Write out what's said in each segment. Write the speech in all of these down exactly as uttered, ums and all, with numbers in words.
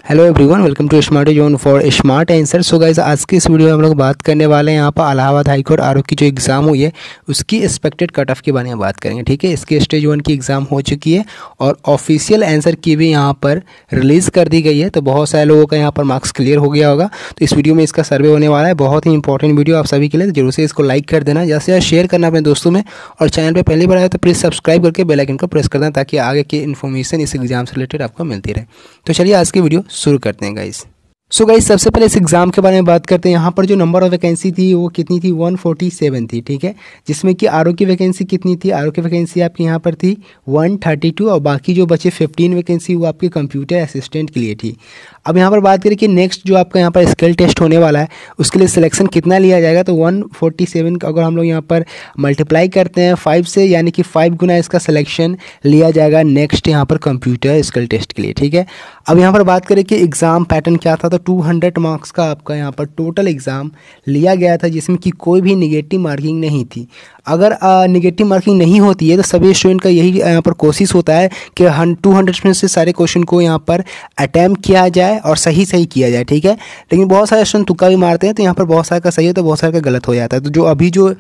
Hello everyone, welcome to Smarty Zone for smart answer. So guys, आज की इस video में हम लोग बात करने वाले हैं यहाँ पर Allahabad high court R O की जो एग्ज़ाम हुई है उसकी एक्सपेक्टेड कट ऑफ के बारे में बात करेंगे। ठीक है, इसकी स्टेज वन की एग्ज़ाम हो चुकी है और ऑफिशियल आंसर की भी यहाँ पर रिलीज़ कर दी गई है। तो बहुत सारे लोगों का यहाँ पर मार्क्स क्लियर हो गया होगा। तो इस वीडियो में इसका सर्वे होने वाला है, बहुत ही इंपॉर्टेंट वीडियो आप सभी के लिए। जरूर से इसको लाइक कर देना, ज़्यादा से ज़्यादा शेयर करना अपने दोस्तों में, और चैनल पर पहली बार आए तो प्लीज़ सब्सक्राइब करके बेल आइकन को प्रेस कर देना ताकि आगे की इन्फॉर्मेशन इस एग्जाम से रिलेटेड आपको मिलती रहे। तो चलिए आज की वीडियो शुरू करते हैं गाइस। सो गाइस, सबसे पहले इस एग्ज़ाम के बारे में बात करते हैं। यहाँ पर जो नंबर ऑफ वैकेंसी थी वो कितनी थी, वन फोर्टी सेवन थी। ठीक है, जिसमें कि आर ओ की वैकेंसी कितनी थी, आर ओ की वैकेंसी आपकी यहाँ पर थी वन थर्टी टू, और बाकी जो बचे फिफ्टीन वैकेंसी वो आपके कंप्यूटर असिस्टेंट के लिए थी। अब यहाँ पर बात करें कि नेक्स्ट जो आपका यहाँ पर स्किल टेस्ट होने वाला है उसके लिए सिलेक्शन कितना लिया जाएगा, तो वन फोर्टी सेवन का अगर हम लोग यहाँ पर मल्टीप्लाई करते हैं फाइव से, यानी कि फाइव गुना इसका सिलेक्शन लिया जाएगा नेक्स्ट यहाँ पर कंप्यूटर स्किल टेस्ट के लिए। ठीक है, अब यहाँ पर बात करें कि एग्ज़ाम पैटर्न क्या था, तो टू हंड्रेड मार्क्स का आपका यहाँ पर टोटल एग्ज़ाम लिया गया था, जिसमें कि कोई भी निगेटिव मार्किंग नहीं थी। अगर निगेटिव मार्किंग नहीं होती है तो सभी स्टूडेंट का यही यहाँ पर कोशिश होता है कि टू हंड्रेड में से सारे क्वेश्चन को यहाँ पर अटैम्प्ट किया जाए और सही सही किया जाए। ठीक है, लेकिन बहुत सारे स्टूडेंट तुक्का भी मारते हैं, तो यहाँ पर बहुत सारे का सही होता है, बहुत सारे का गलत हो जाता है। तो जो अभी जो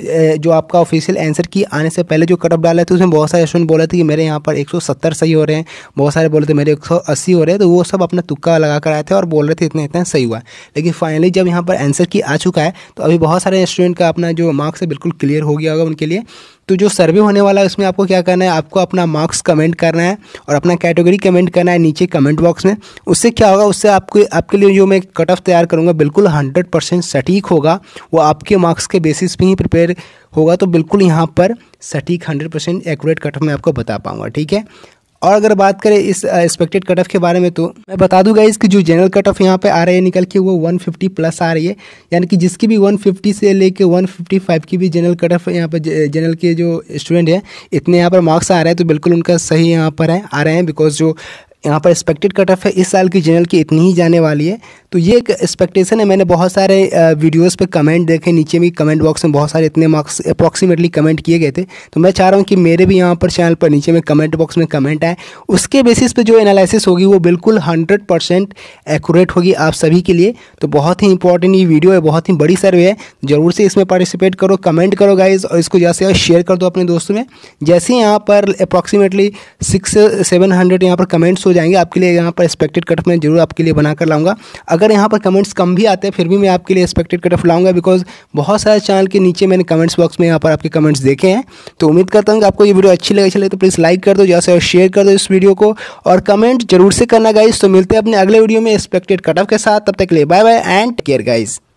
जो आपका ऑफिशियल आंसर की आने से पहले जो कट ऑफ डाला है, तो उसमें बहुत सारे स्टूडेंट बोले थे कि मेरे यहाँ पर एक सौ सत्तर सही हो रहे हैं, बहुत सारे बोले थे मेरे एक सौ अस्सी हो रहे हैं। तो वो सब अपना तुक्का लगा कर आए थे और बोल रहे थे इतना इतना सही हुआ। लेकिन फाइनली जब यहाँ पर आंसर की आ चुका है तो अभी बहुत सारे स्टूडेंट का अपना जो मार्क्स है बिल्कुल क्लियर हो गया होगा उनके लिए। तो जो सर्वे होने वाला है उसमें आपको क्या करना है, आपको अपना मार्क्स कमेंट करना है और अपना कैटेगरी कमेंट करना है नीचे कमेंट बॉक्स में। उससे क्या होगा, उससे आपको आपके लिए जो मैं कट ऑफ तैयार करूँगा बिल्कुल हंड्रेड परसेंट सटीक होगा, वो आपके मार्क्स के बेसिस पे ही प्रिपेयर होगा। तो बिल्कुल यहाँ पर सटीक hundred percent accurate cut off मैं आपको बता पाऊँगा। ठीक है, और अगर बात करें इस एक्सपेक्टेड कट ऑफ के बारे में, तो मैं बता दूंगा इसकी जो जनरल कट ऑफ यहाँ पे आ रही है निकल के वो वन फिफ्टी प्लस आ रही है, यानी कि जिसकी भी वन फिफ्टी से लेके वन फिफ्टी फाइव की भी जनरल कट ऑफ यहाँ पर जनरल के जो स्टूडेंट हैं इतने यहाँ पर मार्क्स आ रहे हैं, तो बिल्कुल उनका सही यहाँ पर है आ रहे हैं। बिकॉज जो यहाँ पर एक्सपेक्टेड कट ऑफ है इस साल की जनरल की इतनी ही जाने वाली है। तो ये एक एक्सपेक्टेशन है। मैंने बहुत सारे वीडियोस पे कमेंट देखे, नीचे भी कमेंट बॉक्स में बहुत सारे इतने मार्क्स अप्रॉक्सीमेटली कमेंट किए गए थे। तो मैं चाह रहा हूँ कि मेरे भी यहाँ पर चैनल पर नीचे में कमेंट बॉक्स में कमेंट आए, उसके बेसिस पे जो एनालिसिस होगी वो बिल्कुल हंड्रेड परसेंट एक्यूरेट होगी आप सभी के लिए। तो बहुत ही इंपॉर्टेंट ये वीडियो है, बहुत ही बड़ी सर्वे है, जरूर से इसमें पार्टिसिपेट करो, कमेंट करो गाइज, और इसको ज़्यादा से ज़्यादा शेयर कर दो अपने दोस्तों में। जैसे यहाँ पर अप्रॉक्सीमेटली सिक्स सेवन हंड्रेड यहाँ पर कमेंट्स हो जाएंगे आपके लिए, यहाँ पर एक्सपेक्टेड कट ऑफ मैं जरूर आपके लिए बना कर लाऊंगा। अगर यहाँ पर कमेंट्स कम भी आते हैं फिर भी मैं आपके लिए एक्सपेक्टेड कट ऑफ लाऊंगा, बिकॉज बहुत सारे चैनल के नीचे मैंने कमेंट्स बॉक्स में यहाँ पर आपके कमेंट्स देखे हैं। तो उम्मीद करता हूँ कि आपको ये वीडियो अच्छी लगे, चले तो प्लीज़ लाइक कर दो, जैसे शेयर कर दो इस वीडियो को, और कमेंट जरूर से करना गाइज। तो मिलते हैं अपने अगले वीडियो में एक्सपेक्टेड कट ऑफ के साथ, तब तक के लिए bye bye and take care guys.